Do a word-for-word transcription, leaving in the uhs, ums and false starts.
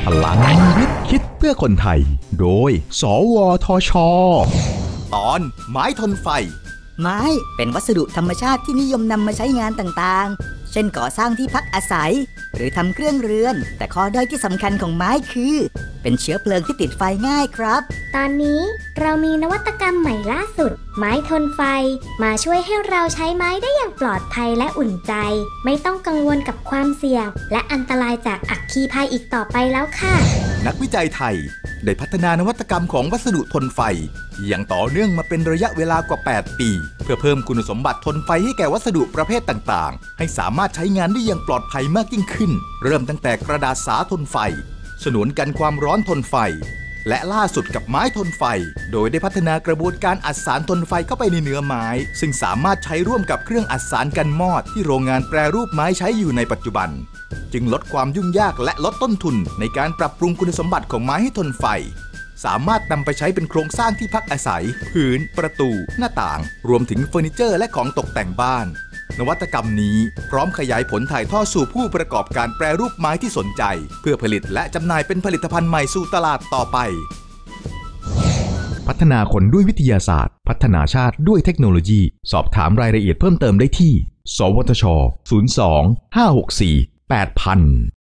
พลังวิทย์คิดเพื่อคนไทยโดยสวทช. ตอนไม้ทนไฟไม้เป็นวัสดุธรรมชาติที่นิยมนำมาใช้งานต่างๆเช่นก่อสร้างที่พักอาศัยหรือทำเครื่องเรือนแต่ข้อด้อยที่สำคัญของไม้คือเป็นเชื้อเพลิงที่ติดไฟง่ายครับตอนนี้เรามีนวัตกรรมใหม่ล่าสุดไม้ทนไฟมาช่วยให้เราใช้ไม้ได้อย่างปลอดภัยและอุ่นใจไม่ต้องกังวลกับความเสี่ยงและอันตรายจากอัคคีภัยอีกต่อไปแล้วค่ะนักวิจัยไทยได้พัฒนานวัตกรรมของวัสดุทนไฟอย่างต่อเนื่องมาเป็นระยะเวลากว่าแปดปีเพื่อเพิ่มคุณสมบัติทนไฟให้แก่วัสดุประเภทต่างๆให้สามารถใช้งานได้อย่างปลอดภัยมากยิ่งขึ้นเริ่มตั้งแต่กระดาษสาทนไฟฉนวนกันความร้อนทนไฟและล่าสุดกับไม้ทนไฟโดยได้พัฒนากระบวนการอัดสารทนไฟเข้าไปในเนื้อไม้ซึ่งสามารถใช้ร่วมกับเครื่องอัดสารกันมอดที่โรงงานแปรรูปไม้ใช้อยู่ในปัจจุบันจึงลดความยุ่งยากและลดต้นทุนในการปรับปรุงคุณสมบัติของไม้ให้ทนไฟสามารถนำไปใช้เป็นโครงสร้างที่พักอาศัยพื้นประตูหน้าต่างรวมถึงเฟอร์นิเจอร์และของตกแต่งบ้านนวัตกรรมนี้พร้อมขยายผลถ่ายทอดสู่ผู้ประกอบการแปรรูปไม้ที่สนใจเพื่อผลิตและจำหน่ายเป็นผลิตภัณฑ์ใหม่สู่ตลาดต่อไปพัฒนาคนด้วยวิทยาศาสตร์พัฒนาชาติด้วยเทคโนโลยีสอบถามรายละเอียดเพิ่มเติมได้ที่สวทช ศูนย์ สอง ห้า หก สี่ แปด ศูนย์ ศูนย์